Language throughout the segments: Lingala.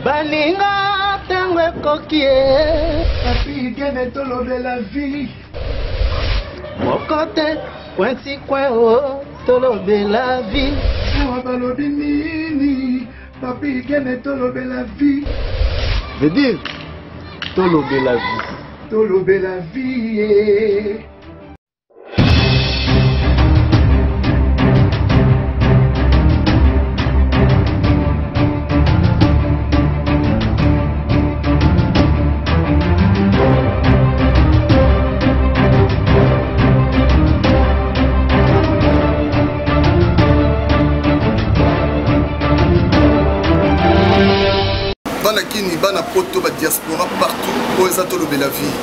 Baninga tango kokie Papi gene tolo de la vie Mokote kwensi kweo tolo de la vie Awa balobi nini Papi gene tolo de la vie Veut dire tolo de la vie. Tolo de la vie Banakini, Banapoto, diaspora partout, où est tolo de la vie.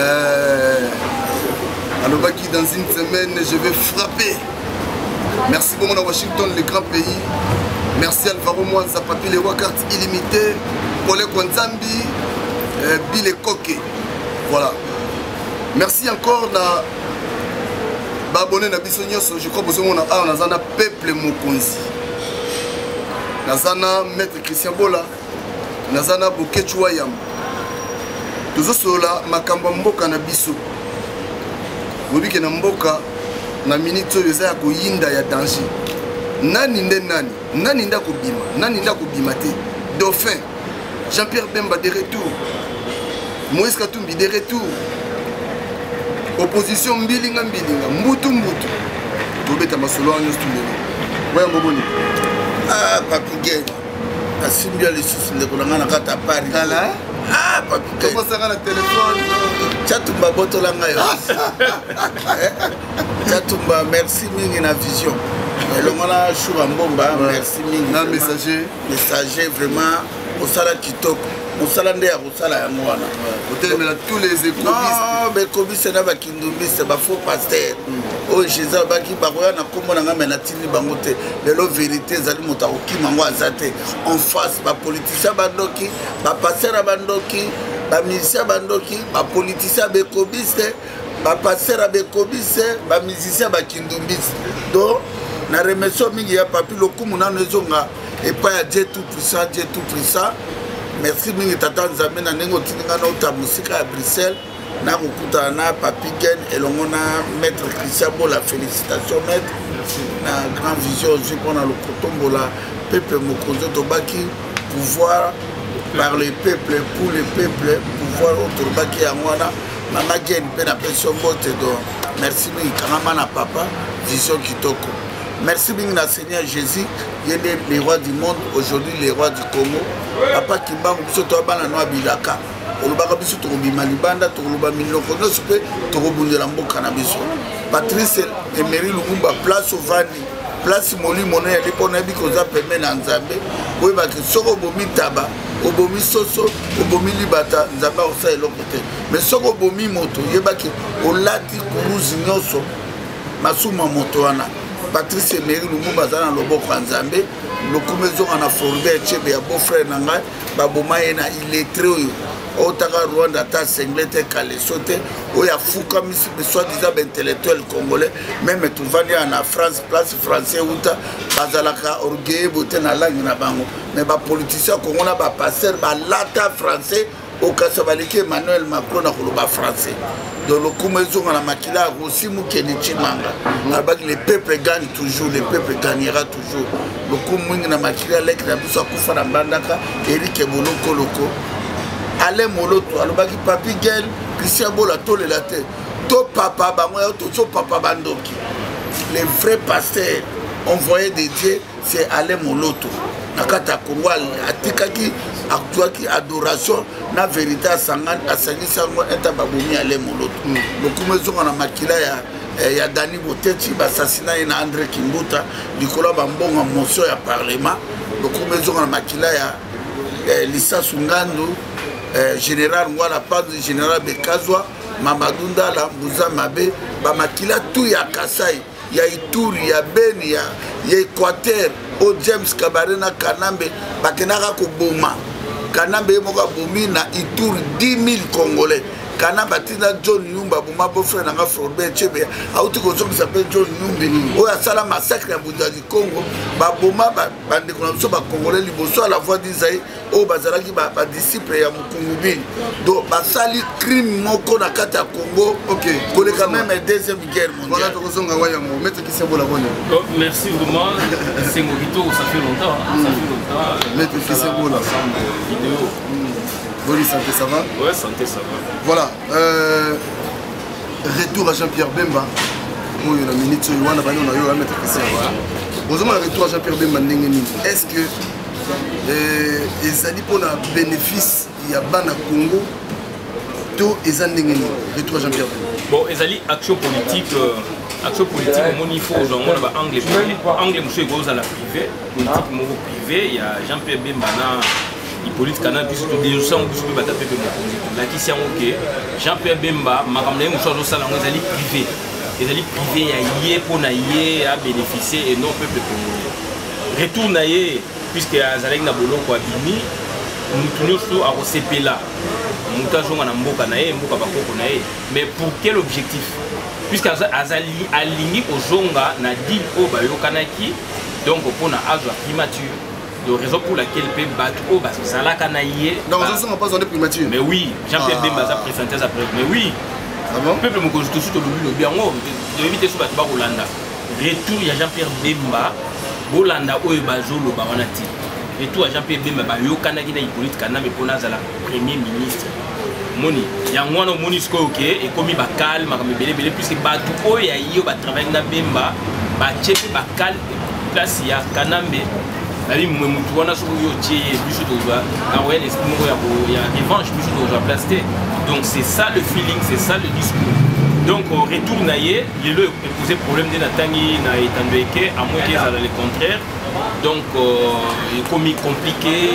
Alors, dans une semaine, je vais frapper. Merci beaucoup à Washington, le grand pays. Merci Alvaro Mwanza, Papi les Wakart illimité, Paulé Kwanzambi, Bile Koke. Voilà. Merci encore à abonné à Bissonios. Je crois que nous avons un peuple Mokonzi. Nous avons Maître Christian Bola. Nazana Bokechu Wayam. Tuzo sola makamba mboka na biso. Wobike na mboka na minute yoza ya koyinda ya danger. Nani nde nani? Nani nda kobima? Nani nda kobima te? Dauphin. Jean-Pierre Bemba de retour. Moïse Katumbi de retour. Opposition mbilinga mbilinga. Mbutu mbutu. Tobeta masolo anyo stumelo. Waya mboboni. Ah, Papi Gay. Asimbi lisusu ndeko na ngana kata Paris. Kala? Ah, Papi Gay. Comment ça na téléphone? Chatumba botola ngayo. Chatumba merci mingi na vision. Elongona Choura Mbomba merci mingi. Na messager. Messager vraiment au sala kitoko. Au sala nde ya kosala yango wana. Hôtel mais tous les écobistes. Non, mais kobiste na ba kindumbiste ba faux pasteur. Oh Jésus baki bakoya na kombo na ngame na tini bango te. Lelo vérité zali mota okima ngo azate. En face ba politicien bandoki, ba pasteur bandoki, ba musicien bandoki, ba politicien be kobiste, ba pasteur be kobiste, ba musicien ba kindumbiste. Donc na remercie mingi ya papi lokumu na nezonga et pas ya Dieu tout puissant. Merci mingi tata nzambe na nengo tininga na uta musika à Bruxelles na kukuta na Papi Gen elongo na maître Christian Bola. Félicitations maître na grand vision aussi pour na lokotombo la peuple mokonzo tobaki pouvoir par le peuple pour le peuple pouvoir autorbaki ya mwana mama Gen pe na pension bote donc merci mingi karama na papa vision kitoko. Merci bien na Seigneur Jésus, il est le roi du monde, aujourd'hui le roi du Congo. Papa Kimba, biso to bana no bilaka. Olubaka biso to bima libanda to luba miloko no supe to bundela mboka na biso. Patrice Emery Lumumba place ovani, place moli mona ya lipona biko za peme na Nzambe. Oyeba ke soko bomi taba, obomi soso, obomi libata Nzambe osa eloko te. Mais soko bomi moto, yeba ke olati kuruzi nyoso masuma moto wana. Patrice Emery Lumumba zana loboko Nzambe lokumezo na Forbert Chebe ya beau-frère nanga baboma yena illettré oyo otaka Rwanda ta senglete kale sote oya fuka misi soit disant intellectuel congolais même tuvandi en France place français uta bazalaka orgueil bote na langue na bango mais ba politicien congolais ba passer ba lata français au Kasabaliki Emmanuel Macron na koloba français. Donc le Koumezo na makila aussi mukeni chimanga. Le peuple gagne toujours, le peuple gagnera toujours. Le Koumouing na makila lek na biso kufa na bandaka Eric Boloko loko. Ale moloto alobaki Papi Gel Christian Bola tole la tête. To papa bango to papa bandoki. Les vrais pasteurs envoyés de Dieu c'est Ale moloto. Nakata Kongwa atikaki actuaki adoration na vérité asangan asangisa ngo etababomi ale moloto lokumezo na makila ya Dani Boteti basasina na André Kimbuta likolo bambonga motion ya parlement lokumezo na makila ya Lisa Sungando général Ngwala Padre général Bekazwa Mamadou Ndala Mbuza Mabe ba makila tout ya Kasai ya Ituri ya Beni ya Équateur o James Kabarena Kanambe bakenaka ko boma Kanambe moka bomi na Ituri 10 000 Congolais kana batina John Numba boma beau-frère nanga Floribert Chebe auti kozo qui s'appelle John Numbi oyo asala massacre ya buda du Congo baboma bandeko na biso bakongolais liboso à la voix d'Isaïe oyo bazalaki badisciple ya Mukungubili donc basali crime moko na kati ya Congo koleka même deuxième guerre mondiale. Merci vraiment, c'est Mogito, ça fait longtemps. Maître Kisebola. Vidéo. Bonne santé, ça va? Ouais, santé, ça va. Voilà. Retour à Jean-Pierre Bemba. Retour à Jean-Pierre Bemba. Est-ce que ezali pour le bénéfice il y a Bana Congo tout ezali retour à Jean-Pierre Bemba? Bon, ezali action politique. Action politique, il faut aujourd'hui anglais monsieur Gose à la privée, politique moro privé, il y a Jean-Pierre Bemba il politique canal puisque des gens qui peuvent taper mon la question OK Jean-Pierre Bemba makamna mu chose ça là ezali privé. Ezali privé ya pour naie à bénéficier et non peuple congolais. Retour naie puisque azalek na boloko abimi nous tous à recépela. Mutajonga na mboka naie mboka bakoko naie mais pour quel objectif? Puisque azali aligné au zonga na deal au bayokanaki donc pour na âge primature de raison pour laquelle peut battre au bas ça la canaillé non ça sont pas en primature mais oui Jean-Pierre Bemba a présenté ça mais oui peuple mon constitution tout le bien de éviter ce bateau Rolanda retour il y a Jean-Pierre Bemba Rolanda au bazolo baranati retour à Jean-Pierre Bemba bayokanaki na Hippolyte Kana mais pour na la premier ministre moni ya ngwana moni sko OK et comme ba calme comme belé puisque ba tout o ya yo ba travailler na Bemba ba check ba calme place ya Kanambe ali mutu wana so yo tie biso doza na ouais l'esprit ya revanche biso doza placer donc c'est ça le feeling c'est ça le discours donc au retour naie il le poser problème de natangi na etandeke à moins que ça le contraire donc comme compliqué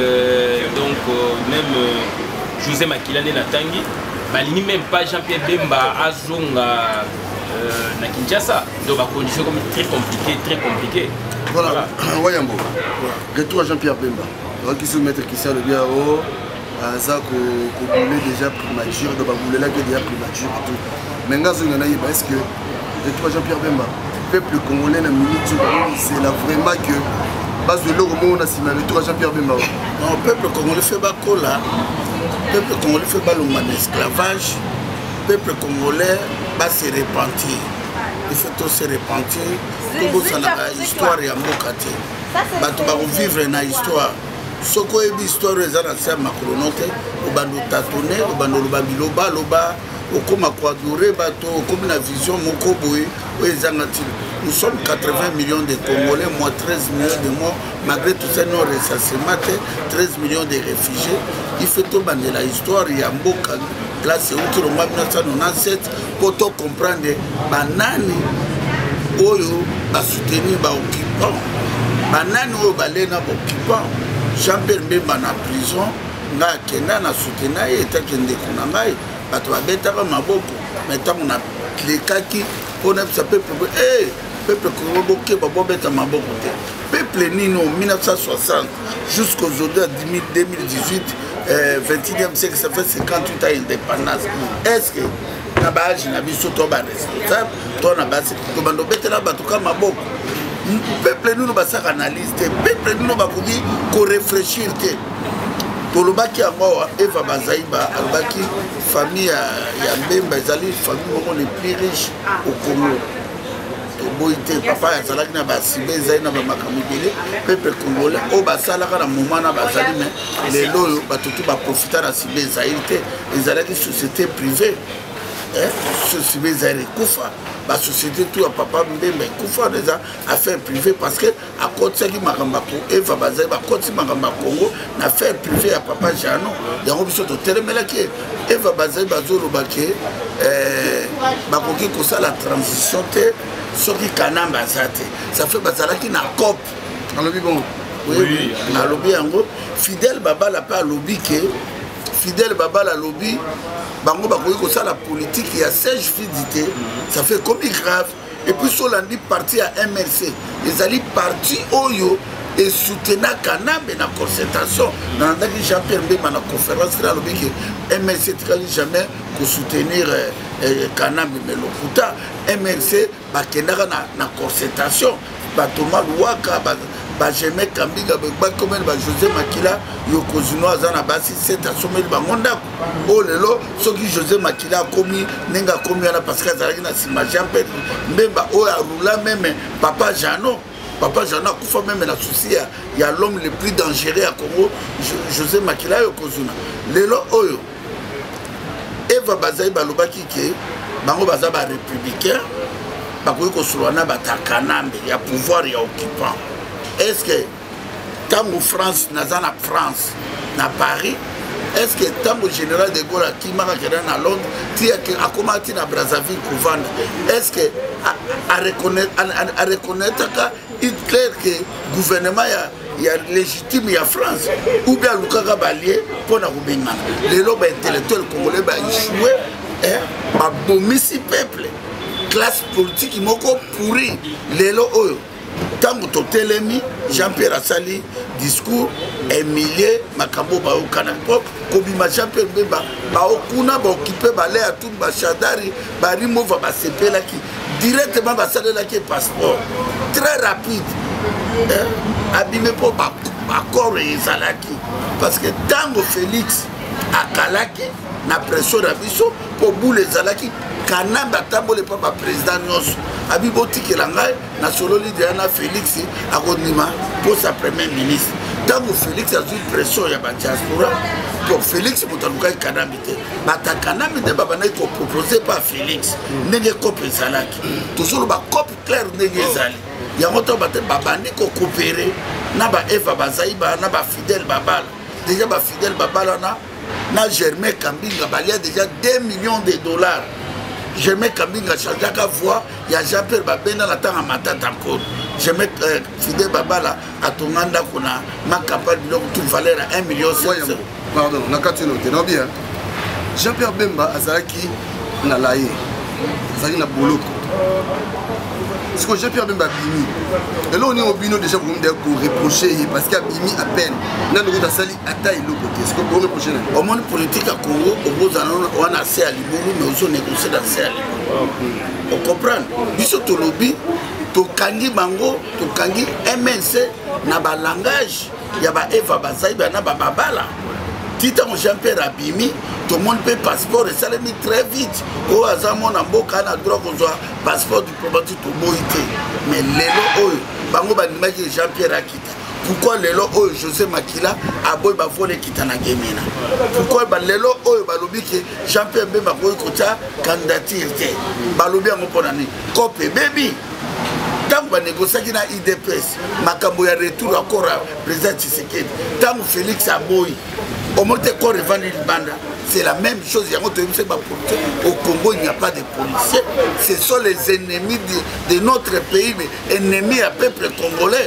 donc même José Makilane Natangi, balini même pas Jean-Pierre Bemba Azonga na Kinshasa, donc la condition comme très compliquée. Voilà. Wayambo. Retour à Jean-Pierre Bemba. Alors qu'il se met qui sert le bien haut, ça qu'on voulait déjà primature, donc on voulait là que déjà primature et tout. Maintenant est-ce que retour à Jean-Pierre Bemba, peuple congolais na minute c'est là vraiment que base de l'eau on a signé retour à Jean-Pierre Bemba. Non, peuple congolais fait bakola. Peuple congolais fait pas l'esclavage. Peuple congolais va se repentir. Il faut tous se repentir. Tout ça dans l'histoire et à Mokate. Tu vas vivre dans l'histoire. Ce qu'on a vu l'histoire des anciens macronotes, au bando tâtonner, au bando loba loba, au comme aquadoré bateau, comme la vision mokoboé, nous sommes 80 millions de Congolais, moi 13 millions de morts, malgré tout ça, nous recensement, 13 millions de réfugiés. Il faut tout bander la histoire, il y a un beau classe où qui l'ont 1997 pour tout comprendre, banani, oyo, ba soutenir, ba occupant, banani, oyo, ba lena, ba occupant, Jean-Pierre Bemba na prison, na kenda na soutenir, et ta kende kunangai, ba to ba betaka maboko, maintenant on a clékaki, on a ça peuple, peuple congolais, peuple nino 1960 jusqu'aux aujourd'hui 2018, 21e siècle, ça fait 58 ans d'indépendance. Est-ce que na base na biso to ba responsable to na base to bando betela batuka maboko peuple nino ba sa analyste peuple nino ba kobi ko réfléchir te tolobaki yango Eva Bazaiba alobaki famille ya Bemba ezali famille les plus riches au Congo. Boité papa azalaki na basibe ezali na bamakambo ebele peuple congolais oyo basalaka na moment na bazali me lelo oyo bato tu baprofita na sibe ezali te ezalaki société privée sibe ezali ekufa basociété tu ya papa Mbemba ekufa eza affaire privée parce que akotisaki makambo ya Eva bazali bakotisi makambo ya Congo na affaire privée ya papa Jano yango biso totelemelaki Eva bazali bazolobaki bakoki kosala transition te soki kanamba azate ça fait bazalaki na cop alobi bon oui alobi yango Fidèle Babala pa alobi ke Fidèle Babala alobi bango bakoki kosala politique ya siège fidité ça fait comme grave et puis solandi parti à MRC ezali parti oyo et soutenir Kanambe dans la concertation. Dans la Jean-Pierre Mbemba dans la conférence, il a dit que MLC ne jamais pour soutenir Kanambe, mais le Kouta, MLC va dans la concertation. Thomas Louaka, Bajeme Kambiga, comme José Makila, Yokozino Azana Bassi, c'est à sommet de Bangonda. Oh lelo, ce qui José Makila a commis, Nenga commis à la Pascal Zaragina, Sima Jean-Pierre Mbemba, oh à Roula même, Papa Jano. Papa Jana Koufa même la souci, il y a l'homme le plus dangereux à Congo, José Makila Yokozuna. Lelo Oyo, Eva Bazaï Balobaki qui Bango Bazaba républicain, Bakoyoko Souana Batakanambe, il y a pouvoir, il y a occupant. Est-ce que tant que France, Nazana France, na Paris, est-ce que tant que général de Gaulle qui m'a regardé à Londres, qui a commencé à Brazzaville pour vendre, est-ce que à reconnaître qu'il est clair que le gouvernement il y a légitime, il y a France, ou bien le Kaka Balié pour la Roubina. Les lobes intellectuels congolais ont échoué, à bomber peuple, classe politique qui m'a pourri, les lobes. Tant que Totelemi, Jean-Pierre Assali, discours, Emilie, Makambo, Bao Kanapop, Kobima Jean-Pierre Beba, Bao Kuna, Bao Kipe, Balé, Atout, Bachadari, Barimo, Vabasepe, Laki, directement Basale Laki, passeport. Très rapide. Abîmé pour accord et Zalaki. Parce que tant que Félix, Akalaki, na pression d'Abisso, pour boule les Zalaki, Kanamba Tambo, le papa président Nyos, Abiboti Kelangai, na solo Lidiana Félix, Agonima, pour sa première ministre. Tant que Félix a eu pression, il y a une diaspora. Pour Félix, il y a un canamité. Mais canamité, il faut proposer par Félix. Il y a un copie Zalaki. Toujours le copie clair de Zali. Il y a un autre babani qui coopéré. Naba Eva Bazaïba, Naba Fidel Babal. Déjà, Fidel Babal, na Germain Kambinga, il y a déjà 2 millions de dollars. Germain Kambinga, chaque fois, il y a Jean-Pierre Babena, la temps à Matata encore. Germain Fidel Babala, à Tonganda, qu'on a ma campagne de valeur à 1 million. Pardon, on a qu'à te noter, non bien. Jean-Pierre Bemba, Azaki, Nalaye, Azaki na Boloko. Parce que Jean-Pierre Bemba Bimi. Et là, on est au bino déjà pour me reprocher, parce qu'il y a Bimi à peine. Nous avons sali à taille le côté. Est-ce que vous reprochez? Au monde politique à Congo, on a assez à Libourou, mais on a négocié d'assez à Libourou. On comprend. Biso to lobby, to kangi bango, to kangi MNC, na ba langage, ya ba Eva Bazaï, na ba babala. Tita mon Jean-Pierre Abimi, tout le monde peut passeport et ça l'a mis très vite. Au hasard, mon amboka a droit qu'on soit passeport diplomatique pour Moïté. Mais l'élo, bango banimaki Jean-Pierre Akita. Pourquoi l'élo, José Makila, a boy bafole kitana gemina? Pourquoi l'élo, balobi que Jean-Pierre Bemba Kocha candidature? Balobi en monponani. Copé, baby. Tant que négocier qui na IDPS, Makambo ya retour encore à président Tshisekedi. Tant que Félix Aboy, au moins corps revendre une bande, c'est la même chose. Au Congo, il n'y a pas de policiers. Ce sont les ennemis de notre pays, mais ennemis à peuple congolais.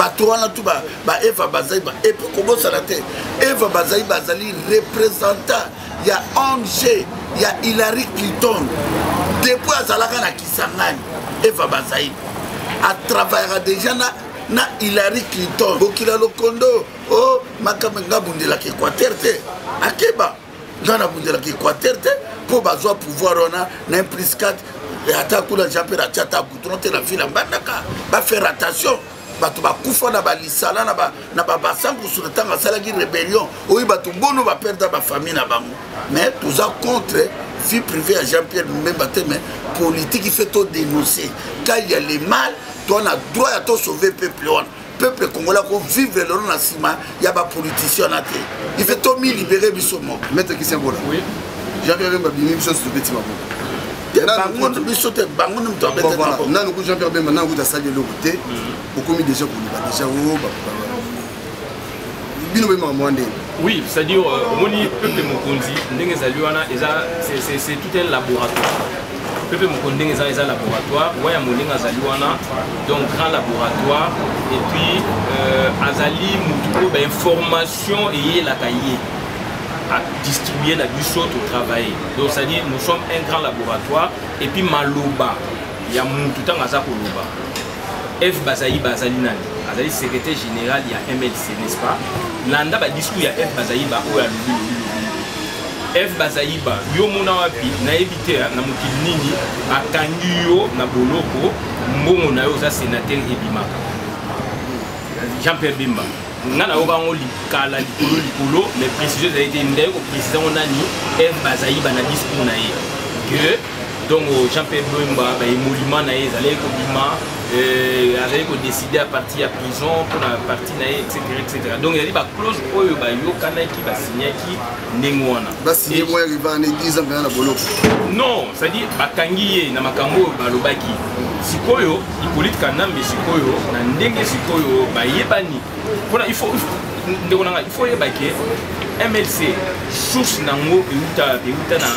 Eva Bazaï, et puis comment ça l'a été? Eva Bazaï Bazali représentant. Il y a ONG, il y a Hillary Clinton. Depuis Azalaka na Kisangani, Eva Bazaï a travaillé déjà na Hillary Clinton. Bokila Lokondo, oh, Makamenga Bundela qui Équateur, Akeba, Gana Bundela qui Équateur, pour bazoa pouvoir on a plus 4 et attaquer la Jean-Pierre Achata Boutron, la ville en Bandaka, va faire attention. Batu ba kufa na ba lisala na ba basangu sur le temps à salagi rébellion. Oui, batu bono va perdre ba famille na bango. Mais tout ça contre vie privée à Jean-Pierre Mbemba, mais politique il fait tout dénoncer. Quand il y a les mal, on a droit à tout sauver peuple. Peuple congolais qui vivre le Nassima, il y a des politiciens à terre. Il fait tout libérer Bissomo. Maître Christian Bola. Oui. Jean-Pierre Bemba Bimi Bisso sur le petit Mabo. Bangon Bisso te bangon nous t'embête. Voilà. Nan nous Jean-Pierre Bemba nan nous a salé le côté. Au commis déjà pour nous déjà au Bino Bemba Mwande. Oui, c'est-à-dire moni peuple Mokonzi ndenge zaliwana c'est tout un laboratoire. Peuple Mokonzi ndenge za laboratoire, waya moninga zaliwana donc grand laboratoire et puis azali mutuko ba information et la cahier à distribuer la busso au travail. Donc c'est-à-dire nous sommes un grand laboratoire et puis maloba il y a mututa ngaza koloba. F Bazaï Bazali nani azali secrétaire général ya MLC, n'est-ce pas? Landa ba discours ya F Bazaïba o ya lobi. F Bazaïba yo mona wapi na éviter na mokili nini akangi yo na boloko mbongo na yo za sénateur ebimaka. Jean-Pierre Bemba. Ngana okango likala likolo mais précision ça a été ndé ko précision nani F Bazaïba na discours na ye que donc Jean-Pierre Bemba ba émolument na ye zalé ko bima avait décidé à partir à prison pour la partie etc. Donc il y a dit bah clause oyo ba yo kana ki ba signer ki ndengwana ba signer moi arrivé en 10 ans na boloko non ça dit ba kangiye na makambo ba lobaki sikoyo Hippolyte Kanambe sikoyo na ndenge sikoyo ba yebani il faut yeba ke MLC source nango euta na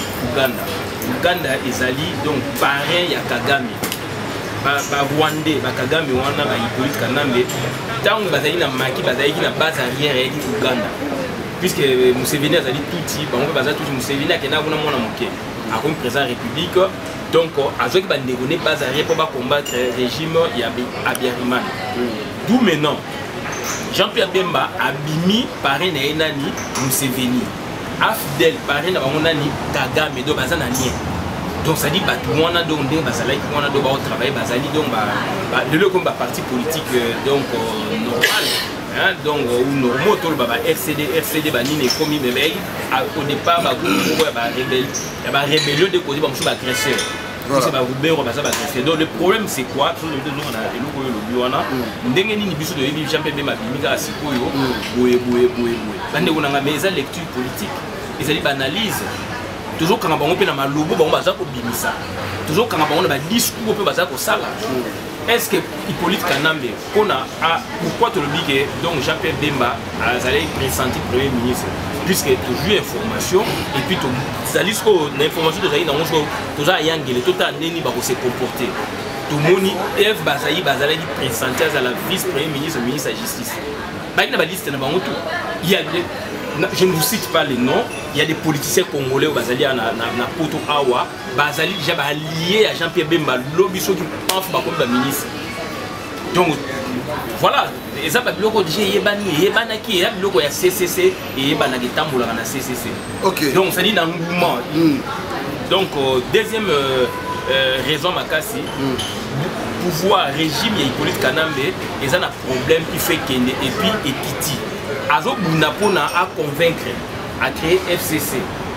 Uganda ezali donc parrain ya Kagame ba Rwandais ba Kagame wana ba Hippolyte Kanambe tango bazali na maki bazali na base arrière ya Uganda puisque Museveni azali touti bango baza touti Museveni akena kuna mwana moke comme président république donc azoki ba négocier base arrière pour ba combattre régime ya Abiyarimana d'où maintenant Jean-Pierre Bemba abimi parrain na enani Museveni afdel parrain na bango nani Kagame do baza na lien. Donc ça dit tout le monde a donc des basalaï qui ont travaillé basali donc le comme parti politique donc normal hein donc ou normal tout le RCD banine comme il me au départ ba groupe ba rébellion de côté ba monsieur ba agresseur c'est ba Roubert ba ça ba agresseur. Donc le problème c'est quoi tout le deux on a le biwana ndenge nini biso de yebi Jean-Pierre Bemba bimika sikoyo boye bande on a mais lecture politique et ça dit analyse toujours quand on a un lobo, on va bimisa. Toujours quand on a un discours, on va sala. Est-ce que Hippolyte Kanambe, pourquoi tu le dis que donc Jean-Pierre Bemba a pressenti Premier ministre, puisque tu as vu l'information et puis tu as dit que l'information tu as dit que tu as yangé, tout a neni ba se comporter. Tu moni F Bazaï Bazali pressenti à la vice-premier ministre, ministre de la justice. Bah il y a une liste na bango tout. Il y a je ne vous cite pas les noms, il y a des politiciens congolais au Bazali na Poto Awa, Bazali déjà lié à Jean-Pierre Bemba, l'obiso qui pense pas comme le ministre. Donc voilà, et ça va bloquer déjà yebana qui est bloqué à CCC et yebana qui tamboula na CCC. OK. Donc ça dit dans le mouvement. Donc deuxième raison makasi pouvoir régime ya Hippolyte Kanambe, ils ont un problème il fait Kende et puis Ekiti. Azo Bunapona a convaincre à créer FCC.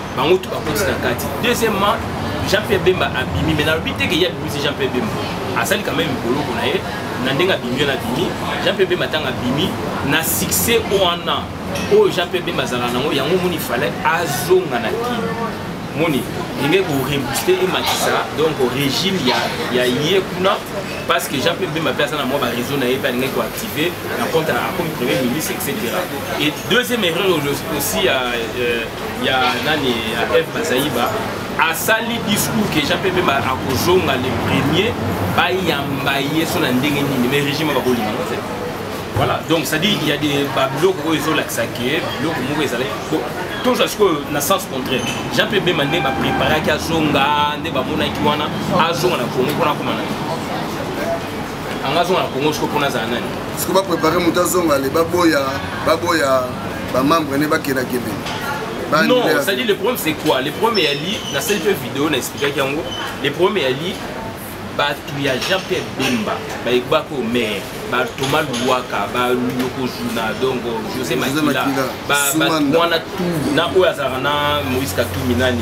Deuxièmement, Jean-Pierre Bemba a bimi, mais dans le but qu'il y a Jean-Pierre Bemba. A ça quand même bolo qu'on a Nandenga bimi na bimi, Jean-Pierre Bemba tanga bimi, na succès au ana. Oh Jean-Pierre Bemba zalanango yango moni fallait azonga na kini. Moni, il est pour rebooster et matissa donc au régime il y a Yekuna parce que Jean-Pierre Bemba personne à moi va raison n'a pas activé en compte comme premier ministre etc. Et deuxième erreur aussi il y a Nani F Bazaïba à sali discours que Jean-Pierre Bemba a kozonga le premier ba yambaye son ndenge ni mais régime va bolima en fait. Voilà, donc ça dit il y a des blocs où ils ont l'accès, blocs où ils allaient. Tout ce que dans le sens contraire. Jean-Pierre Bemba m'a préparé à Zonga, ne ba mona kiwana, à Zonga na Congo pour na komana. Anga Zonga na Congo ce qu'on a zanani. Ce que va préparer muta Zonga les baboya ba membre ne ba kena kebe. Non, ça dit le problème c'est quoi? Le problème est ali, na cette vidéo na expliqué yango, le problème est ali il y a Jean-Pierre Bemba, Baïbako maire, Thomas Louaka, Yoko Juna, donc José Makila, Wana tout, na Oazarana, Moïse Katou Minani,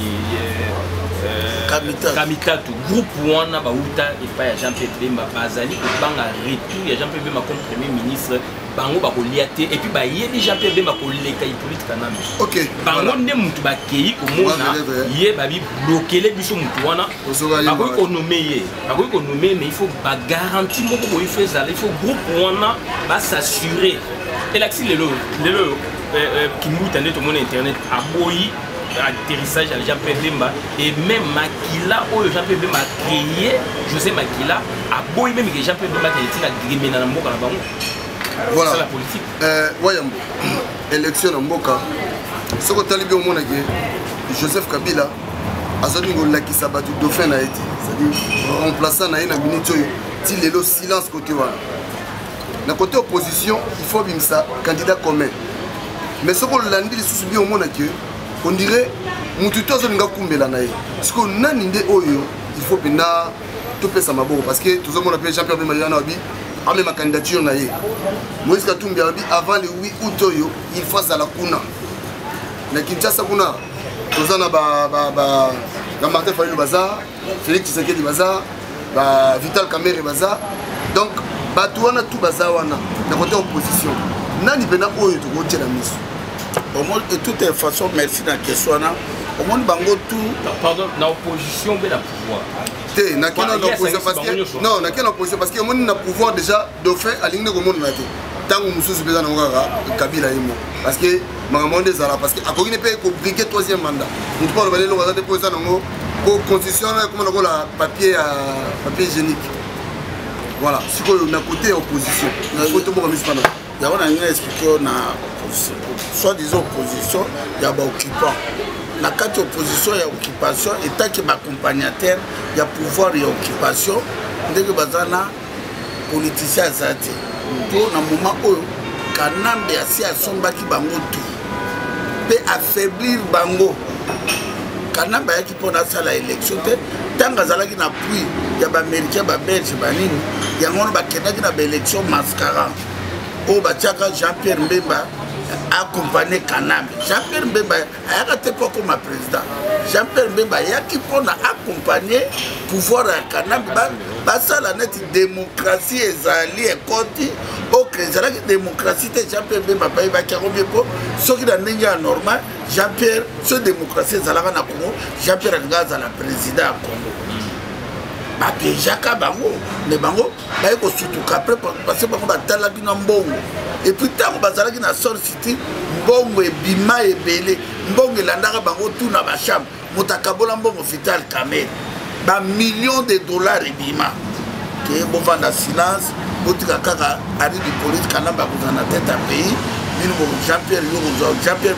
Kamitatu, groupe Wana Baouta et pas Jean-Pierre Bemba, Bazali, Banga Retou, il y a Jean-Pierre Bemba comme Premier ministre, Bango Bakoliate, et puis il y a Jean-Pierre Bemba pour l'État Hippolyte Kanambe. Ok. Bango ne moutou bakei, comme on y est, Babi bloquer les bichons moutouana, Bago économie, mais il faut garantir beaucoup il faut groupe Wana va s'assurer. Et là, si le qui nous tout le monde internet a boyi atterrissage à Jean-Pierre Bemba et même Makila où Jean-Pierre Bemba a créé José Makila a boyi même que Jean-Pierre Bemba a été la grimée dans la Mboka. Voilà. C'est la politique. Wayambo, élection en Mboka. Ce que tu as dit au monde, Joseph Kabila a dit que Sabatu Dauphin a été. C'est-à-dire remplaçant na minute il est le silence côté voilà. na côté opposition il faut bimisa candidat commun mais ce qu'on l'a dit sous bien au monde que on dirait mutu to zolinga kumbela na ye parce que nani nde oyo il faut bina to pesa maboko parce que tout le monde appelle Jean-Pierre Bemba na bi avec ma candidature na ye Moïse Katumbi abi avant le 8 août oyo il faut à la kuna na Kinshasa kuna tozana ba Martin Fayulu Bazar Félix Tshisekedi Bazar ba Vital Kamerhe Bazar donc bato wana tout bazar wana na côté opposition nani pena oyo to ko tela miso au moins de toute façon merci na question na au moins bango tout pardon na opposition be la pouvoir te na kena na opposition parce que non na kena opposition parce que mon na pouvoir déjà dauphin aligné ko mon na te tango mususu peza na ngaka Kabila yimo parce que mangamonde zala parce que akoki ne peut ko briquer troisième mandat nous pas le balelo bazate pour ça nango pour constitution comme on a la papier hygiénique voilà ce qu'on a côté opposition il faut tout pour remettre pendant il y a on a expliqué on a soit disant opposition il y a occupant la carte opposition il y a occupation et tant que ma accompagnateur il y a pouvoir et occupation dès que bazana politicien azati pour un moment où kanambe asi asombaki bango tout peut affaiblir bango kanamba yaki pona sala élection te tanga zalaki na pluie ya ba américain ba belge ba nini yango ba kendaki na ba élection mascara o ba tiaka Jean-Pierre Mbemba accompagné Kanambe Jean-Pierre Mbemba ayaka te pas comme président Jean-Pierre Mbemba yaki pona accompagner pouvoir ya Kanambe ba sala net démocratie ezali ekoti o krezalaki démocratie te Jean-Pierre Mbemba ba yaki robie po soki na ndenge ya normal Jean-Pierre, ce démocratie ezalaka na Congo, Jean-Pierre Ngaza la président à Congo. Ba pejaka bango, mais bango ba ko surtout après parce que bango ba talaki na mbongo. Et puis tant bazalaki na Sol City, mbongo ebima ebele, mbongo elandaka bango tout na ba chambre. Motakabola mbongo Vital Kamerhe. Ba millions de dollars ebima. Que bon vanda silence, botika kaka ari du police kanamba kozana tête à pays. Jean-Pierre Jean-Pierre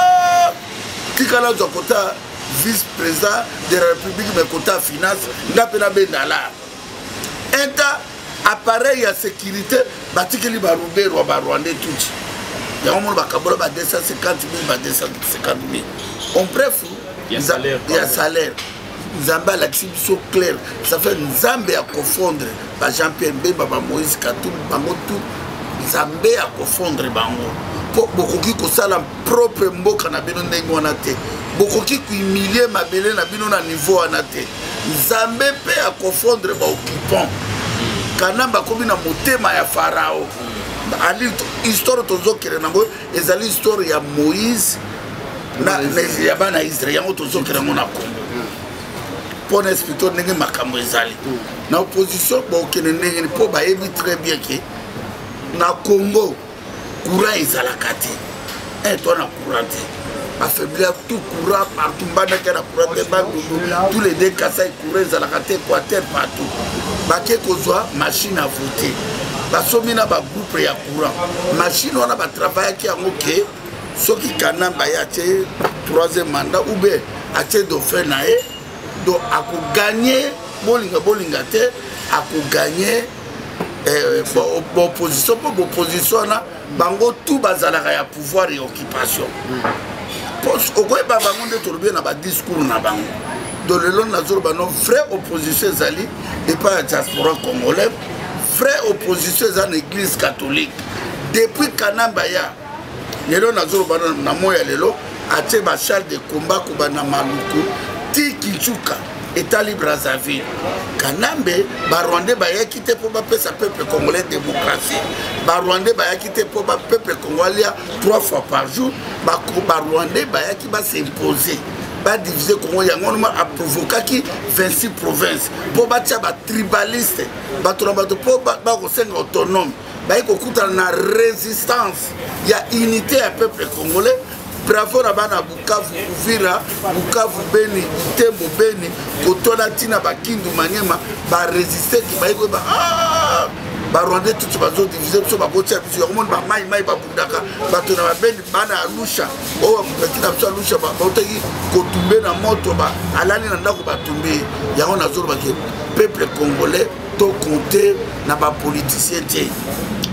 Tikala Zokota, vice-président de la République, mais Kota Finance, Napena Bendala. Un tas, appareil à sécurité, Batikeli Baroubé, Rwandais, tout. Il y a un monde qui a 250 000, 250 000. En bref, il y a salaire. Zamba l'action clair. Ça fait une Zambé à confondre. Jean-Pierre Mbemba, Moïse Katumbi, Bangotou. Zambé à confondre bango pour beaucoup qui kosala propre mboka na bino ndenge wana te beaucoup qui humilier mabele na bino na niveau wana te Zambé pe à confondre ba occupant Kanamba komi na motema ya Farao ali histoire tozokere nango ezali histoire ya Moïse na ya bana Israël yango tozokere ngo na Congo pour expliquer ndenge makambo ezali na opposition ba okene ndenge po ba yebi très bien que na Congo courant ezalaka te toi na courant te affaiblir tout courant partout bana ke na courant te tous les deux Kasai courant ezalaka te Équateur partout bake kozwa machine à voter basomi na ba groupe ya courant machine wana ba travailler ki yango ke soki Kanamba ya te troisième mandat ou bien a te dauphin na e do ako gagner bolinga te ako gagner opposition pour opposition na bango tout bazalaka ya pouvoir et occupation okoye ba bango nde tolobi na ba discours na bango do lelo na zolo bano vrai opposition ezali et pas la diaspora congolais vrai opposition ezali na église catholique depuis Kanamba ya lelo na zolo bano na moya lelo atie ba char de combat ko na Maluku ti Kinchuka État libre Brazzaville. Kanambe, Rwandais baya quitté pour le peuple congolais démocratie. Rwandais baya quitté pour le peuple congolais 3 fois par jour. Rwandais baya qui va s'imposer. Va diviser Congo yango a provoqué qui 26 provinces. Pour bâtir ba tribaliste, ba trombado pour ba autonome. Baya ko kutana na résistance. Il y a unité à peuple congolais. Bravo Rabana Bukavu, Uvira, Bukavu Beni, Tembo Beni, Kotola Tina Bakindu Manyema, ba résister qui va y ba Rwandais tout ce bazo divisé sur ba botia sur monde ba mai ba bundaka ba tona ba Beni bana Arusha o petit na so Arusha ba oteki ko tumbe na moto ba alali na ndako ba tumbe ya on azoro ba ke peuple congolais to compter na ba politicien tie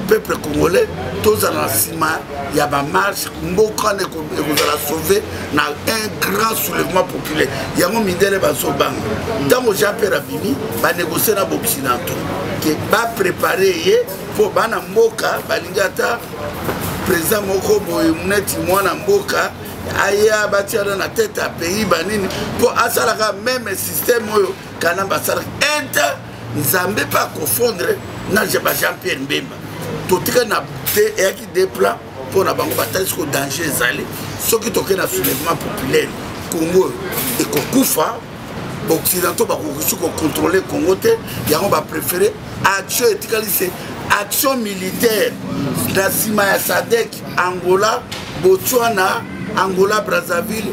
peuple congolais tous en ensima il y a ma marche mboka ne ko la sauver na un grand soulèvement populaire yango mindele bazobanga ntango Jean-Pierre Abimi ba négocier na occidentaux que ba préparer pour bana mboka balingata président moko boye muneti mwana mboka aya batiana na tête à pays banini pour asalaka même système oyo kana basala inter nzambe pas confondre na Jean-Pierre Mbemba totika na qui des plans pour na bango bataille sur danger ezali soki toke na soulèvement populaire Congo et kokufa occidentaux ba ko contrôler Congo te yango ba préférer action etikali c'est action militaire na sima ya SADC Angola Botswana Angola Brazzaville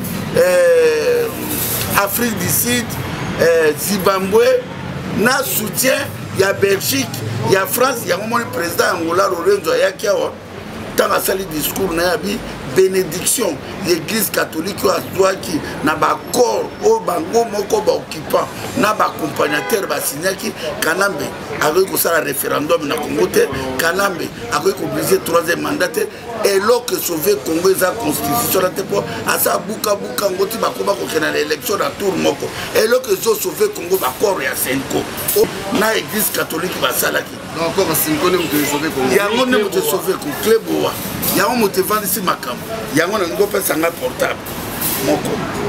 Afrique du Sud Zimbabwe na soutien ya Belgique ya France ya mon président Angola Lorenzo Yakiawa tant à sali discours na yabi bénédiction l'église catholique a qui na ba corps au bango moko ba occupant na ba accompagnateur ba signaki Kanambe avec ko sala référendum na Congo te Kanambe avec ko briser troisième mandat et lorsque sauver Congo za constitution te po asa buka ngoti ba ko ba ko kena l'élection na tour moko et lorsque zo sauver Congo ba corps ya Senko na église catholique ba salaki donc encore Senko ne mo sauver Congo yango ne mo sauver ko Kleboa yango mo te vendre si makam yango na ngo pesa nga portable moko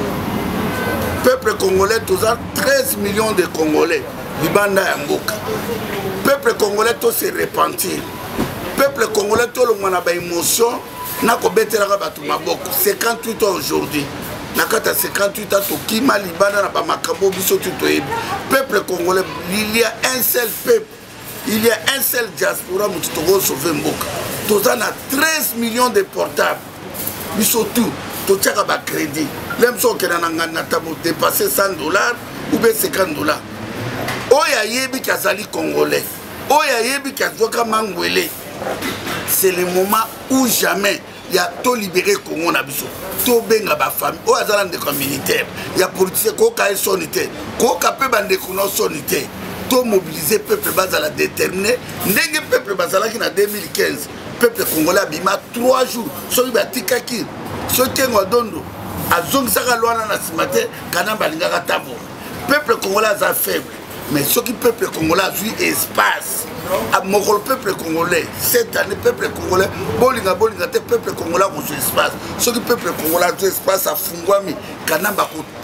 peuple congolais tous 13 millions de congolais libanda ya mboka peuple congolais tous se repentir peuple congolais tout le monde a ba émotion na ko betela ka batu maboko 58 ans aujourd'hui na kata 58 ans to kima libanda na ba makambo biso tuto yebi peuple congolais il y a un seul peuple il y a un seul diaspora qui peut sauver Mboka. Tous en a 13 millions de portables. Mais surtout, tout ça a crédit. L'homme qui a dépassé $100 ou bien $50. Oya yebi kazali congolais. Oya yebi kazoka mangwele. C'est le moment où jamais il y a tout libéré Congo na biso. Tout benga ba famille. Oya zala ndeko militaire. Il y a politicien ko ka sonité. Ko ka pe bande kuno sonité. Mobiliser peuple bazala déterminé ndenge peuple bazala qui na 2015 peuple congolais abima 3 jours soki batikaki soki ngodondo azongisaka lwana na simate kana balingaka tabo peuple congolais aza faible mais soki peuple congolais azui espace mokolo peuple congolais cette année peuple congolais bolinga te peuple congolais ko espace soki peuple congolais azui espace afungwami kana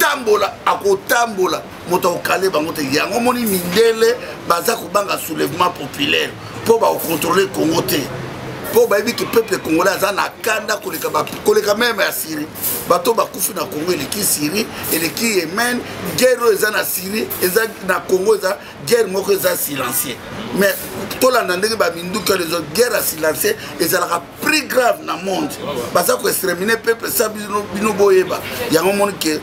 akotambola moto okale bango te yango moni mindele baza kubanga soulèvement populaire pour ba contrôler Congo te pour ba yebi que peuple congolais aza na kanda koleka même ya Syrie bato bakufi na Congo eleki Syrie eleki Yemen guerre eza na Syrie eza na Congo eza guerre moko eza silencieux mais tolanda ndenge ba minduka les autres guerre silencieux ezalaka plus grave na monde baza ko exterminer peuple ça bino boyeba yango moni que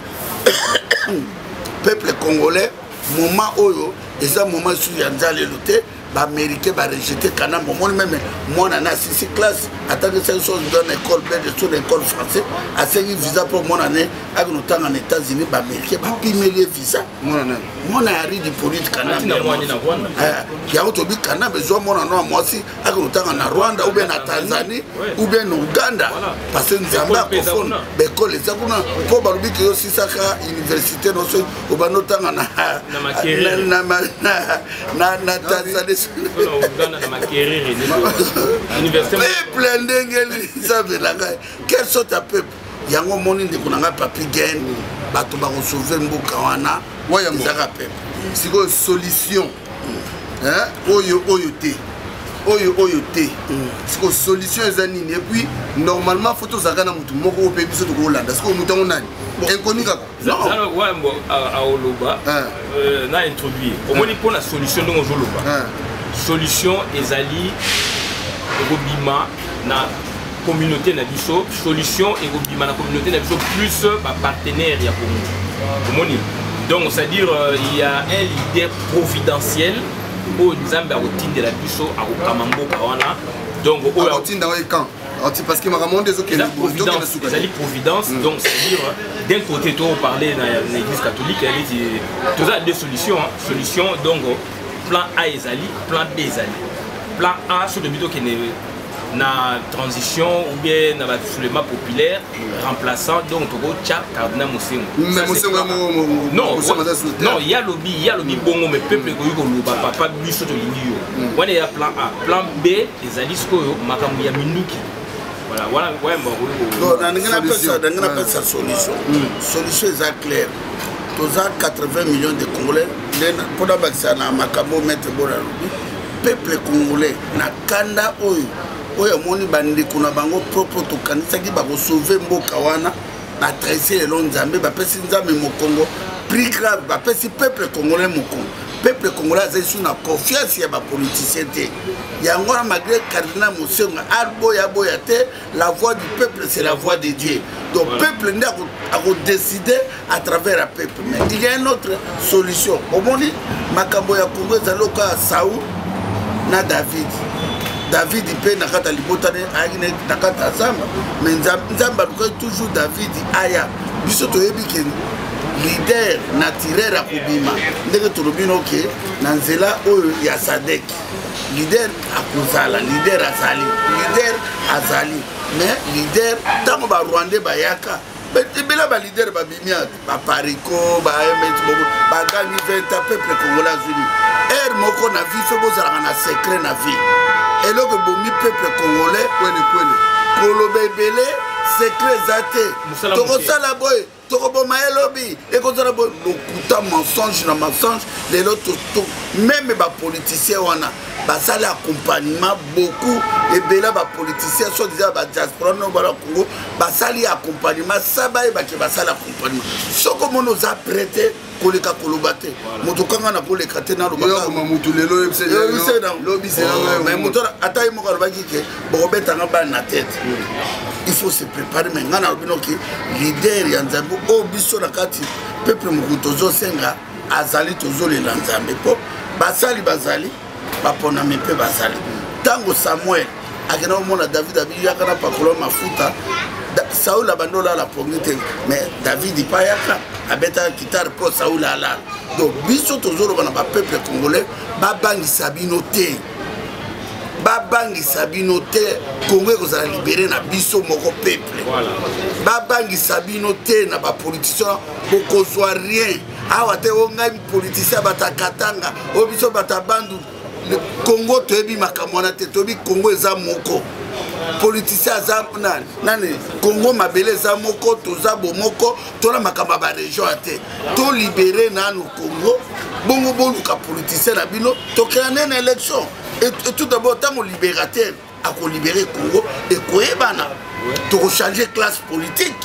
peuple congolais moment oyo eza moment sur ya nzale luté ba américain ba rejeter kana moment même moi na 6 classe attendre cette chose dans l'école belge sur l'école français a signé visa pour mon année avec nous temps en États-Unis ba américain ba pimeler visa mon ari di politique kana qui a autobi kana besoin mon non moi aussi avec nous temps en Rwanda ou bien en Tanzanie ou bien en Ouganda parce que nous avons confond l'école les akuna pour balubi que aussi saka université no so au ba temps na Tanzanie plein d'engels savent la quelle sorte de peuple yango moni de kunanga papi gain bato ba sauver mboka wana waya mboka peuple siko solution hein oyo te siko solution ezanini et puis normalement photo zakana mutu moko pe biso to Hollande siko mutu nani inconnu kaka non ouais bon à Oloba na introduire au moni pour la solution donc Oloba solution ezali robima na communauté na biso solution et robima na communauté na biso plus ba partenaire ya Congo donc c'est-à-dire il y a un leader providentiel au Nzambe a de la biso a Kamambo kawana donc au routine dans camp parce que ma ramon des autres providence donc c'est-à-dire d'un côté toi parler dans l'église catholique elle dit deux solutions donc plan A ezali, plan B ezali. plan A sur le but qui est na transition ou bien na soulèvement populaire remplaçant donc Togo Tcha Cardinal Moussengo. Non, il y a lobby bongo mais peuple ko papa biso to lingi yo. Wana ya plan A, plan B les alliés ko makambo ya minduki. Voilà ouais bon. Non, on appelle ça solution. Solution est claire. Tous 80 millions de Congolais pour la vaccin na makambo mettre bola lobby. Peuple congolais na kanda oyo oyo moni bandeko na bango propre to kanisa ki ba ko sauver mboka wana na tracer le long nzambe ba pesi nzambe mokongo plus grave ba pesi peuple congolais mokongo peuple congolais a na confiance ya ba politicien te yango na malgré Cardinal Moussengo boya te la voix du peuple c'est la voix de Dieu donc peuple n'a a décider à travers le peuple mais il y a une autre solution au moni makambo ya Congo zaloka Saoul na David pe nakata libotane agine nakata zamba mais nzamba toujours David aya biso to yebi ke leader naturel akobima ndenge tolobino ke na nzela oyo ya Sadek leader akozala leader azali mais leader tango ba Rwandais bayaka bela ba leader ba bimiat ba Pariko ba Emet bobo ba gani 20 peuple congolais uni moko na vie fait bozala na secret na vie et là que bomi peuple congolais kolobebele secret zate tokosala boy tokoboma elobi ekozala boy lokuta mensonge na mensonge lelo même ba politicien wana basala accompagnement beaucoup et bela ba politicien so déjà ba diaspora no bala Congo basali accompagnement sabaye ba ke basala accompagnement soko mono za prêter koleka kolobate moto kanga na koleka te na lobaka mutu lelo lobi c'est mais moto ataye mo ka baki ke bobeta nga ba na tête il faut se préparer mais ngana lobino ki leader ya nzambo o biso na kati peuple mukutozo senga azali tozo le nzambe po basali bazali bapona mepe basali tango Samuel akena mona David abiyaka na pakolo mafuta Saoul abandola la pongite mais David ipayaka abeta guitare pour Saoul ala donc biso tozolo bana ba peuple congolais babangi sabino te Congo kozala libéré na biso moko peuple babangi sabino te na ba politicien bokozwa rien awa te onga politicien batakatanga o biso batabandu le Congo toyebi makamwana te toyebi Congo eza moko politicien aza nani Congo mabele eza moko toza bomoko tona makamba ba région ate to libéré nanu Congo bongo boluka politicien na bino tokela nene élection et tout d'abord tant libérateur a ko libérer Congo et koyebana to changer classe politique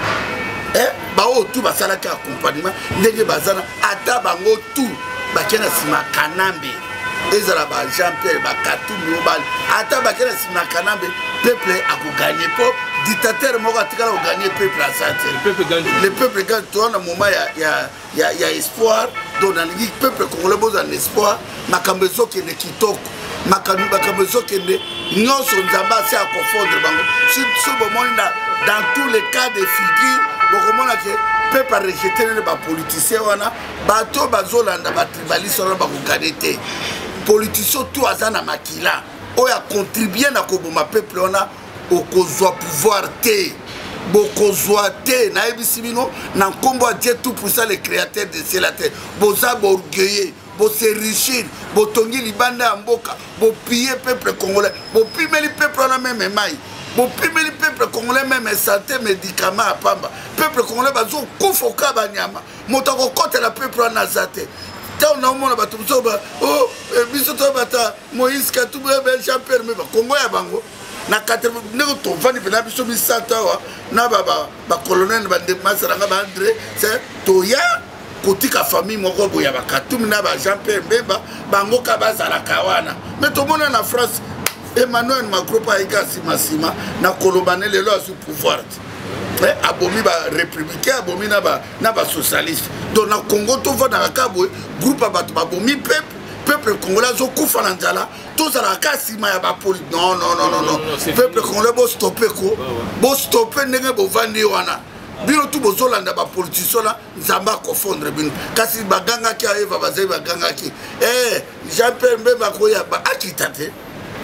ba o tout basalaka accompagnement ndenge bazana ata bango tout bakena sima kanambe ezala ba Jean-Pierre ba Katumbi obal ata bakena sima kanambe peuple a ko gagner po dictateur moko atikala ko gagner peuple à ça le peuple gagne toi na moment ya espoir donc dans le peuple congolais besoin d'espoir makambo soki ne kitoko makambo soki ne nyonso nzamba c'est à confondre bango sur bomoni dans tous les cas de figure bokomona ke peuple a rejeté les politiciens wana bato bazolanda ba tribaliste wana ba kokade te politicien tout azana makila oya contribuer na koboma peuple wana okozwa pouvoir te bokozwa te na ebisi bino na nkombo Dieu tout pour ça le créateur de ciel la terre boza orgueilleux bo se richir botongi libanda ya mboka bo piller peuple congolais bo pimeli peuple na même mai bo pimeli peuple congolais même santé médicament à pamba peuple congolais bazo kufoka banyama motako kote la peuple na zate tant na mona batu soba oh biso to bata Moïse Katumbi ben Jean-Pierre me ba Congo ya bango na 80 nego to vani pena biso mi satawa na baba ba colonel ba de masaranga ba André c'est toya kotika famille moko boya ba Katumbi na ba Jean-Pierre Mbemba bango ka bazala kawana mais to mona na France Emmanuel Macron pa ikasi masima na kolobane lelo asu pouvoir abomi ba républicain abomi na ba socialiste donc na Congo to va na kabwe groupe abatu ba bomi peuple congolais zo kufa na nzala to zala kasima ya ba poli non peuple congolais bo stopper ko bo stopper ndenge bo vandi wana bino tu bozolanda ba politicien la nzamba confondre bino kasi baganga ki eva bazai baganga ki Jean-Pierre Mbemba ko ya ba akitate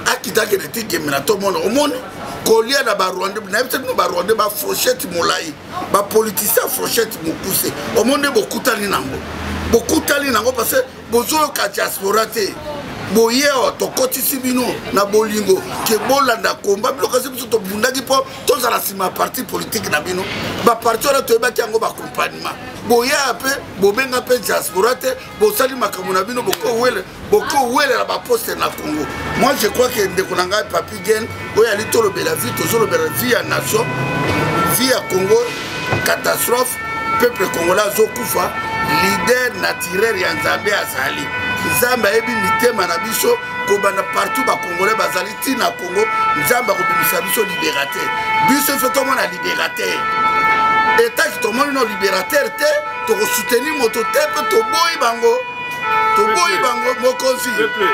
akitaki neti gemina to mona omoni kolia na ba Rwanda na bita no ba Rwanda ba fourchette molai ba politicien fourchette mokuse omoni bokutani nango parce que bozo ka diaspora te boye tokotisi bino na bolingo ke bolanda komba biloko se biso to bundaki po tozala sima parti politique na bino ba parti wana toyebaki yango baaccompagnement boye ape bobenga mpe diaspora te bosali makambo na bino bokowelela baposte na Congo. Moi je crois que ndeko na ngai Papi Gen oyo ali tolobela vie tozolobela vie ya nation vie ya Congo catastrophe peuple congolais azokufa leader naturel ya Nzambe azali Nzambe ayebi mitema na biso kobanda partout ba Congolais bazali tina Congo Nzambe akobimisa biso libérateur biso fe to mona libérateur état to mona libérateur te to soutenir moto te pe to boyi bango mokonzi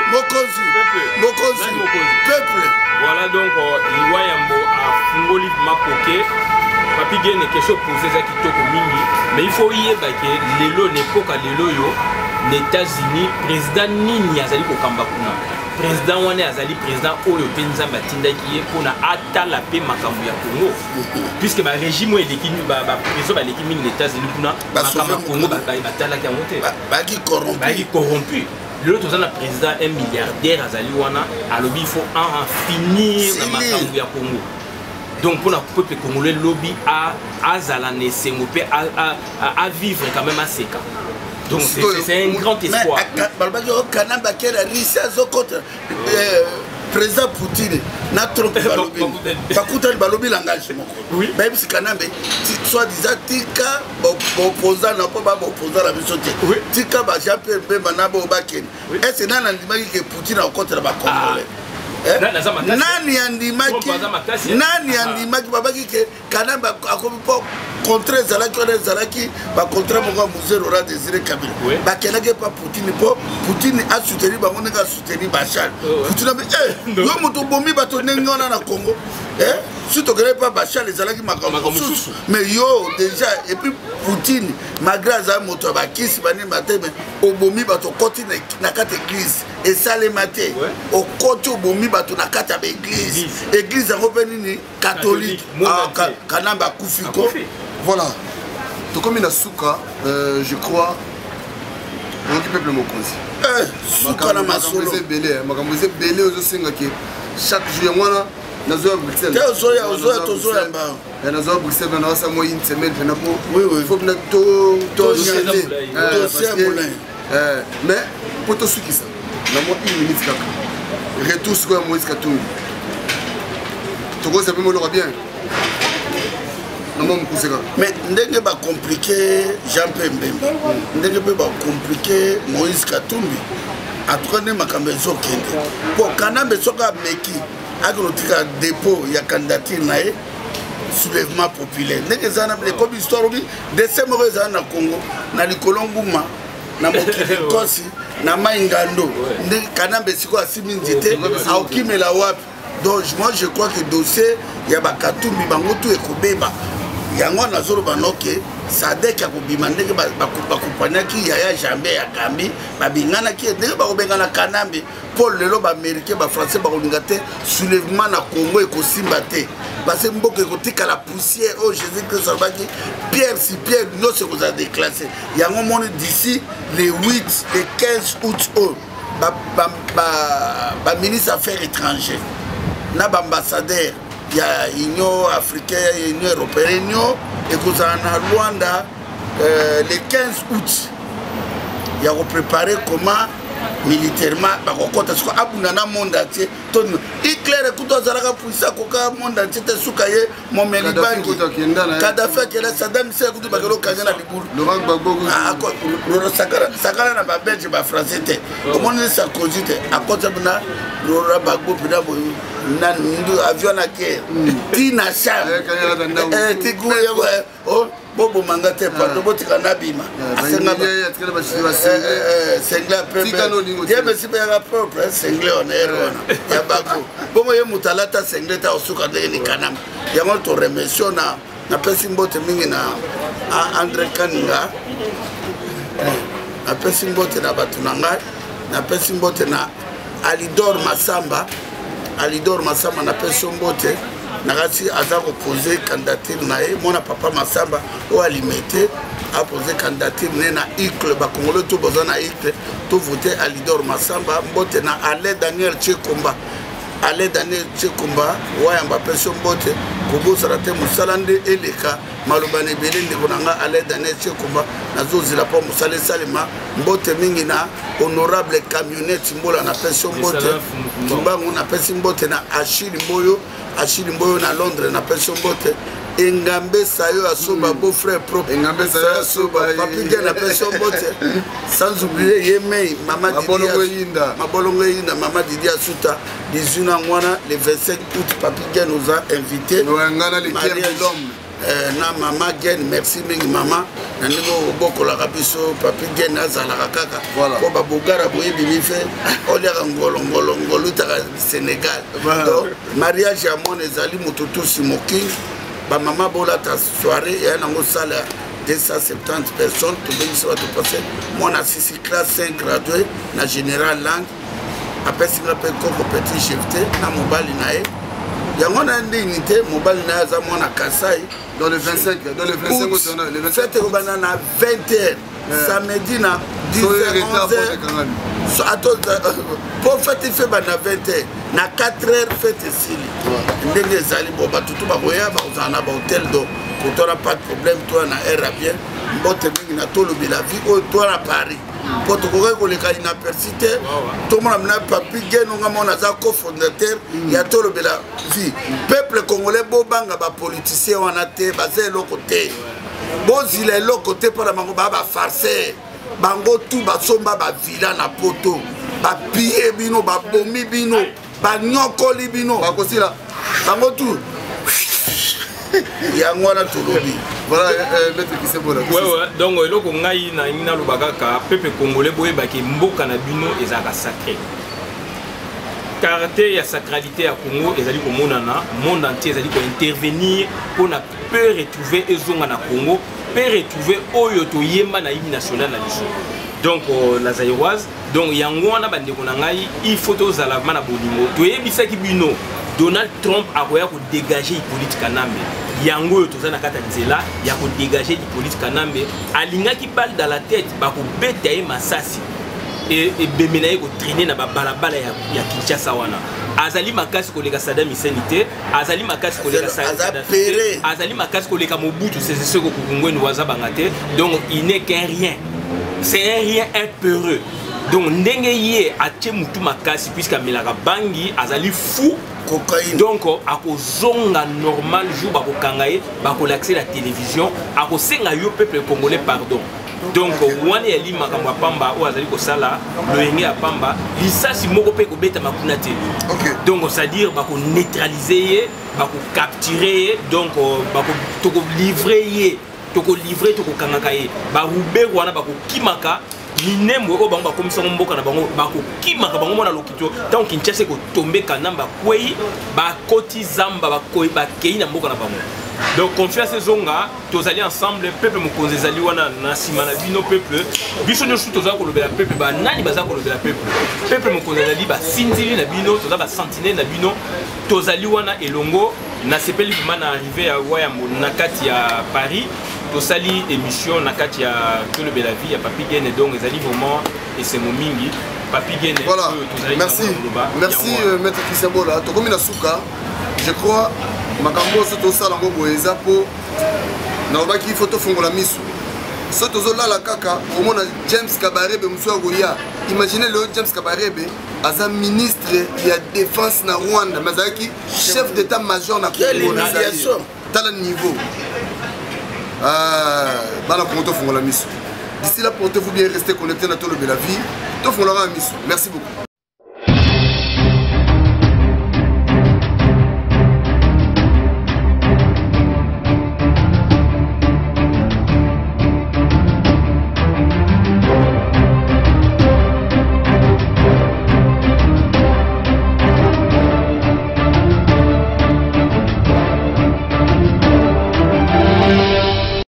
peuple. Voilà donc Liwa Yambo a fungoli mapoke Papi Gen est question posée ça qui toko mingi mais il faut y être que lelo n'époque lelo yo les États-Unis président nini azali ko kamba kuna président wana azali président oyo penza batinda ki pour na atala pe makambo ya Congo puisque ba régime elekini ba président ba lekimi les États-Unis kuna makambo Congo ba batala ki monter ba qui corrompu l'autre on a président un milliardaire azali wana alobi il faut en finir na makambo ya Congo. Donc pour le peuple congolais lobby à Zalané Sengope à vivre quand même à Seka. Donc c'est un grand espoir. Président Poutine n'a trompé Balobi. Pakuta Balobi l'engagement. Oui. Même si Kanambe, soit disant Tika opposant n'a pas opposant la mission. Tika ba Jean-Pierre Bemba n'a pas obaken. Est-ce que nan andimaki que Poutine a contre ba Congolais? Nani andimaki babaki ke Kanamba akomi po contre Zalaki ba contre mon musée Laurent Désiré Kabila ba kenake pa Poutine a soutenu bango nga soutenu Bachar Poutine a yo moto bombi bato nengona na Congo si tu ne pas Bachar les Zalaki makamoussous mais yo déjà et puis Poutine malgré ça moto ba kisi bani matin mais au bombi bato koti na kata église et ça les maté au koti au bombi bato na kata église européenne catholique Kanamba Kufiko. Voilà. Donc comme il a souka, je crois, on dit peuple mokonzi. Souka na masolo. Makamboze belé aux Singapore. Chaque jour moi na zo Bruxelles. Tozoya mba. Na zo Bruxelles na sa moi une semaine na po. Oui. Il faut que na mais pour tout ce qui ça. Na moi 1 minute kaka. Retour sur Moïse Katumbi. Togo ça peut me le bien. Mais ndenge ba compliqué Jean-Pierre Bemba ndenge ba compliqué Moïse Katumbi en tout cas ne makambe zokende pour Kanambe soka meki agrotika dépôt ya candidature nae soulèvement populaire ndenge zana comme histoire bi décembre zana Congo na likolonguma na mokili kosi na maingando ndenge Kanambe siko asimi nzite aokimela wapi. Donc moi je crois que dossier ya ba Katumbi bango tout ekobeba yango nazolo banoke sadek ya kobima ndenge bakupanyaki yaya jambe ya kambi babingana ki ndenge bakobengana Kanambe Paul lelo ba américain ba français bakolinga te soulèvement na Congo ekosimba te parce mboka ekotika la poussière oh Jésus Christ salvaki pierre si pierre no se vous a déclassé yango moni d'ici les 8 et 15 août ba ministre affaires étrangères na ba ambassadeur il y a Union africaine, Union européenne, Union et vous en Rwanda le 15 août. Il y a préparé comment militairement, parce que Abunana monde entier, Hitler écoute Zalaka puissant koka monde entier te soukaye mon melibangi. Kadhafi qui est Saddam Hussein écoute bakelo kangana libulu. Laurent Gbagbo. Ah quoi, Laurent Sakara na ba belge ba français te. Comment ne ça cogite à côté bna Laurent Gbagbo pina boy na ndu avion na ke. Tina Cham. Tigu oh bobo mangate pardon botika nabima. Sengla pepe. Dia besi pe ya propre sengle onero na. Ya bako. Bomo ye mutalata sengle ta osuka de ni Kanambe. Ya ngo to remercier na pesi mbote mingi na André Kaninga. Na pesi mbote na batu na ngai. Na pesi mbote na Alidor Masamba. Alidor Massamba na peso mbote nakati aza opposé candidature na ye mona papa Massamba o alimete a posé candidature na ICLE ba Congolais tout besoin na ICLE tout voter Alidor Massamba mbote na Ale Daniel Tchekomba Ale Daniel Tchekomba wa Mbappé Sombote kobosala te musalande eleka malobane belé ndeko nanga Ale Daniel Tchekomba nazozila po musale salima mbote mingi na honorable camionnette mbola na peso mbote mbangu na pesi mbote na Achille Mboyo na Londres na peso mbote Engambe Sayo Asoba beau-frère propre Engambe Sayo Asoba papi na peso mbote sans oublier Yemei Mama Mabolongo Yinda Mama Didi Asuta 18 ans le 25 août papi nous a invité na Mama Gen merci mingi mama na ndimo bokola kabiso papi Gen azala kaka ko babogara boyebi bife oliaka ngolongolo ta Sénégal donc mariage à mon ezali mututu simoking ba mama bola ta soirée et nango sala 270 personnes tout bien ça va te passer mon assistant classe 5 gradué na général langue après si rappelle comme petit chefté na mobali nae yango na ndinité mobali na za mona Kasai dans le 25 le 27 ko bana na 20h samedi na 10h pour fête fait bana 20h na 4h fête sili ndenge zali bo batutu ba boya ba uzana ba hôtel do ko tora pas de problème toi na air bien mbote mingi na tolo bila vie au toi à Paris pour te corriger ko le cas inapercité tout mon amna papi Geno nga mona za cofondateur ya tolo bila vie peuple congolais bo banga ba politicien wana te ba ze lokote bozile lokote para mango ba farcer bango tout ba somba ba villa na poto ba piller bino ba bomi bino ba nyokoli bino ba kosila bango tout yango wana tolobi voilà maître qui c'est bon là ouais donc eloko ngai na ngina lubakaka peuple congolais boye baki mboka na bino ezaka sacré caractère ya sacralité ya Congo ezali komonana monde entier ezali ko intervenir pour na peut retrouver ezonga na Congo peut retrouver oyo to yemba na hymne national na biso donc la zaïroise donc yango wana bandeko na ngai il faut to zala mana bolingo to yebisaki bino Donald Trump a voulu dégager Hippolyte Kanambe. Yango tozana kata nzela ya ko dégager Hippolyte Kanambe. Alinga ki balle dans la tête ba ko betaye masasi. Et bemenaye ko traîner na ba balabala ya Kinshasa wana. Azali makasi ko leka Saddam Hussein te, azali makasi ko leka Saddam, azali makasi ko leka Mobutu c'est ce ko kungwe waza bangate. Donc il n'est qu'un rien. C'est un rien impeureux. Donc ndenge ye atie mutu makasi puisque melaka bangi azali fou. Donc, à zonga normal jour bako kangaye bako l'accès la télévision à senga yo peuple congolais pardon. Donc wane eli makambo pamba o azali ko sala loyenge ya pamba lisasi moko pe ko beta makunate. Donc c'est-à-dire bako neutraliser bako capturer donc bako toko livrer toko kangaka ye ba rubé wana bako kimaka minembo ko bango bakomisa mboka na bango bako kimaka bango mona lokito tant Kinshasa ko tomber kanamba kwei ba koti zamba ba koi ba kei na mboka na bango. Donc confiance zonga tozali ensemble peuple mokonzi zali wana na sima na bino peuple biso nyo shuto za ko lobela peuple ba nani baza ko lobela peuple mokonzi zali ba sindili na bino toza ba sentinelle na bino tozali wana elongo na sepeli bimana arrivé à Wayambo na kati ya Paris. Tosali émission na kati ya Tolo Bela Vie ya Papi Gene donc ezali vraiment et c'est mon mingi Papi Gene voilà merci maître Kisembola to komi na suka je crois makambo so to sala ngo boeza po na obaki photo fongola misu so to zolala kaka omona James Kabarebe muso goya imaginez le James Kabarebe aza ministre ya défense na Rwanda mazaki chef d'état-major na Congo tala niveau bana konto fongola misu d'ici là portez-vous bien rester connecté na Tolo Bela Vie to fongola misu merci beaucoup.